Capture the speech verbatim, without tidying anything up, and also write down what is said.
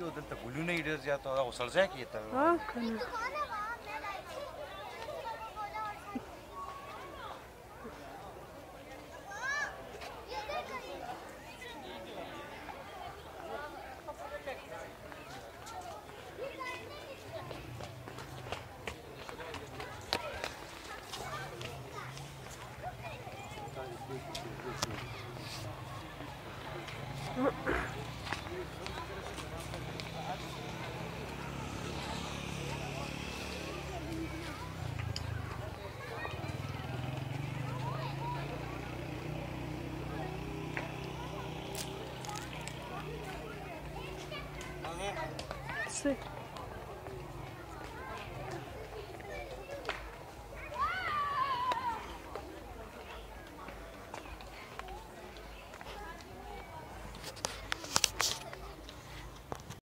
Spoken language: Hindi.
त्यो दिन त भुल्नु नै इडेर जा त औसल छ के त हां खाना Sí.